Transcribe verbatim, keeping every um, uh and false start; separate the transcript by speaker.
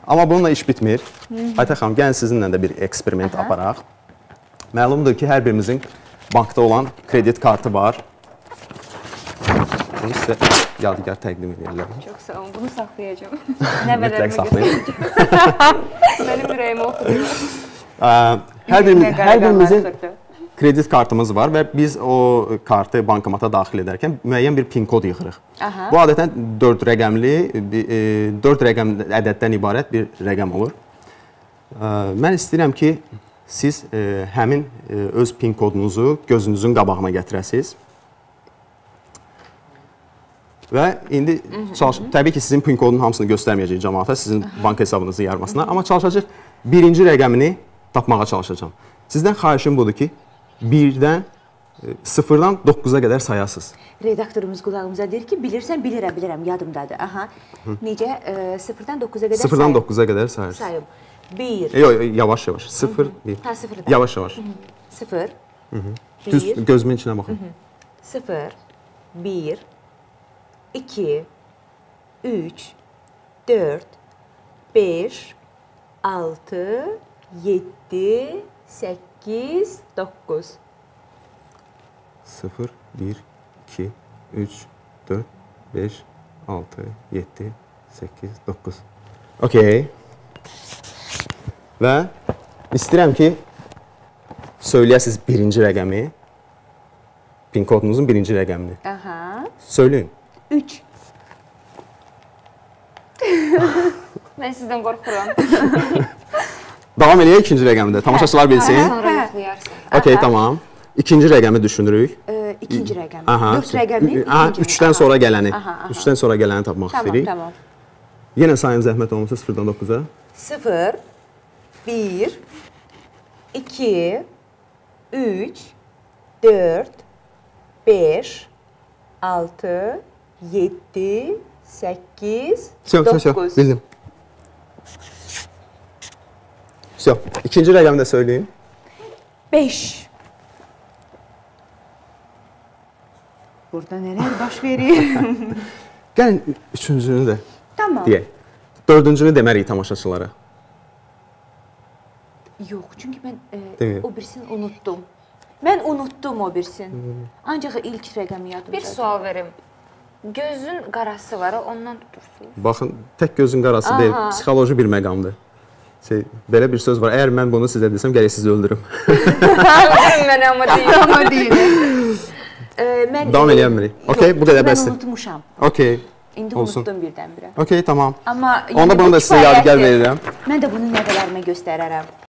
Speaker 1: Amma bununla iş bitmir. Aytən xanım, gəlin sizinlə də bir eksperiment aparaq. Məlumdur ki, hər birimizin bankda olan kredit kartı var. Bunu sizə yadigar təqdim edirlər.
Speaker 2: Çox sağ olun, bunu saxlayacağım. Nəvələrimi
Speaker 1: göstərəcəm.
Speaker 2: Mənim ürəyimi oxudum.
Speaker 1: Hər birimizin kredit kartımız var və biz o kartı bankomata daxil edərkən müəyyən bir pin kod yığırıq. Bu adətən dörd rəqəmli, dörd rəqəm ədəddən ibarət bir rəqəm olur. Mən istəyirəm ki, siz həmin öz pin kodunuzu gözünüzün qabağına gətirəsiniz. Və indi təbii ki, sizin pin kodunun hamısını göstərməyəcək cəmaata, sizin banka hesabınızı yarmasına. Amma çalışacaq, birinci rəqəmini tapmağa çalışacağam. Sizdən xahişim budur ki, birdən, sıfırdan doqquza qədər sayasınız.
Speaker 3: Redaktorumuz qulağımıza deyir ki, bilirsən, bilirəm, bilirəm, yadımdadır. Necə? Sıfırdan doqquza qədər sayım.
Speaker 1: Sıfırdan doqquza qədər sayırsınız.
Speaker 3: Sayım. Bir.
Speaker 1: Yox, yavaş, yavaş. Sıfır, bir.
Speaker 3: Ha, sıfırdan.
Speaker 1: Yavaş, yavaş.
Speaker 3: Sıfır.
Speaker 1: Düz gözümün içinə baxın.
Speaker 3: Sıfır, bir, iki, üç, dörd, beş, altı, yeddi, səkkiz, doqquz.
Speaker 1: sıfır, bir, iki, üç, dörd, beş, altı, yeddi, səkkiz, doqquz. Okey. Və istəyirəm ki, söyləyəsiniz birinci rəqəmi, pin kodunuzun birinci rəqəmini.
Speaker 3: Aha.
Speaker 1: Söyləyin.
Speaker 3: Üç.
Speaker 2: Mən sizdən qorxuram.
Speaker 1: Davam eləyək ikinci rəqəmdə. Tamaşaçılar bilsin.
Speaker 2: Sonra yoxlayarsın.
Speaker 1: Okey, tamam. İkinci rəqəmi düşünürük.
Speaker 3: İkinci rəqəmi.
Speaker 1: Dörd
Speaker 3: rəqəmi.
Speaker 1: Üçdən sonra gələni. Üçdən sonra gələni tapmaq istəyirik.
Speaker 3: Tamam, tamam.
Speaker 1: Yenə sayın zəhmət olmasa sıfırdan doqquza.
Speaker 3: Sıfır, bir, iki, üç, dörd, beş, altı, yeddi, səkkiz, doqquz.
Speaker 1: Bildim. İkinci rəqəmi də söyləyin.
Speaker 3: Beş. Burada nələr baş verir?
Speaker 1: Gəlin üçüncünü də deyək. Dördüncünü deməliyik tamaşaçılara.
Speaker 3: Yox, çünki mən o birisini unutdum. Mən unutdum o birisini. Ancaq ilk rəqəmi yadımdadır.
Speaker 2: Bir sual verim. Gözün qarası var, ondan tutursunuz.
Speaker 1: Baxın, tək gözün qarası deyil, psixoloji bir məqamdır. Belə bir söz var, əgər mən bunu sizə desəm, gələk sizi öldürüm.
Speaker 2: Öldürüm mən, amma deyil.
Speaker 3: Amma deyil.
Speaker 1: Davam eləyənmirik. Okey, bu qədər bəsdir.
Speaker 3: Mən unutmuşam.
Speaker 1: Okey.
Speaker 3: İndi unutdum birdən-birə.
Speaker 1: Okey, tamam.
Speaker 3: Amma
Speaker 1: onda bunu da sizə yadigar verirəm.
Speaker 3: Mən də bunu nəvələrimə göstərərəm.